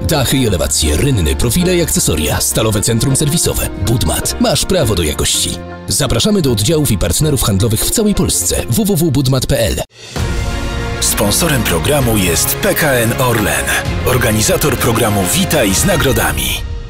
Dachy i elewacje, rynny, profile i akcesoria, stalowe centrum serwisowe. Budmat. Masz prawo do jakości. Zapraszamy do oddziałów i partnerów handlowych w całej Polsce. www.budmat.pl. Sponsorem programu jest PKN Orlen, organizator programu Witaj z nagrodami.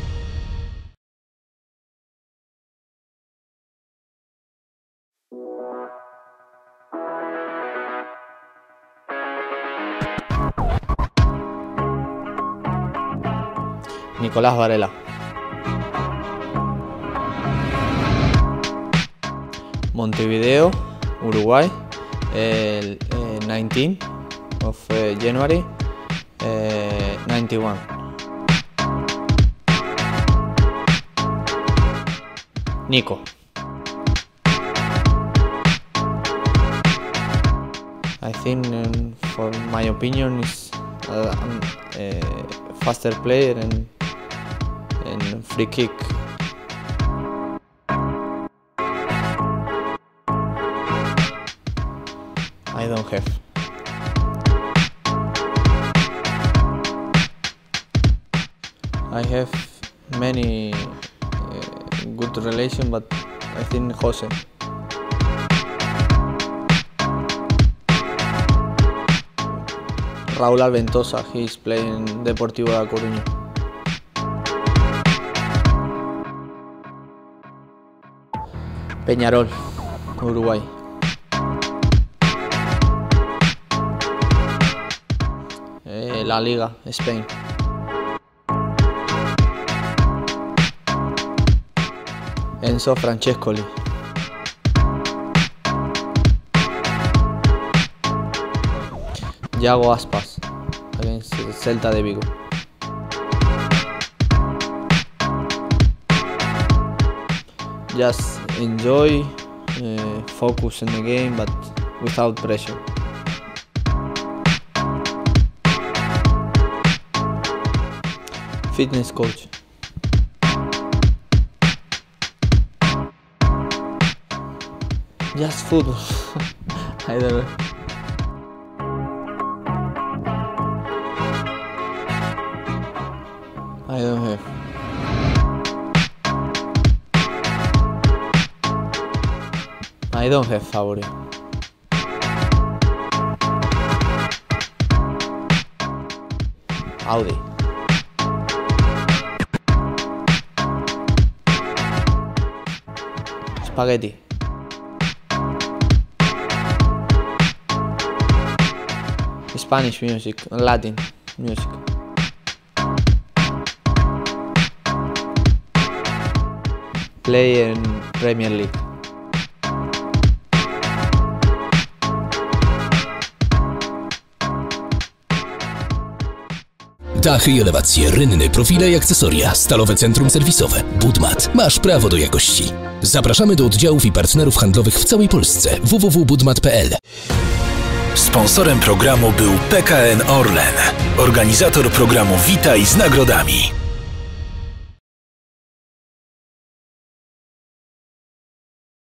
Nicolás Varela. Montevideo, Uruguay, el 19 of January 91. Nico. I think, for my opinion, is a faster player and free kick. I don't have. I have many good relation, but I think Jose. Raúl Alventosa, he is playing Deportivo La Coruña. Peñarol, Uruguay. La Liga, Spain. Enzo Francescoli. Yago Aspas, against Celta de Vigo. Just enjoy, focus in the game, but without pressure. Fitness coach. Just football. I don't know. I don't have. I don't have favorite. Audi. Spaghetti. Spanish music, Latin music. Play in Premier League. Dachy i elewacje, rynny, profile i akcesoria, stalowe centrum serwisowe. Budmat. Masz prawo do jakości. Zapraszamy do oddziałów i partnerów handlowych w całej Polsce. www.budmat.pl. Sponsorem programu był PKN Orlen, organizator programu Witaj z nagrodami.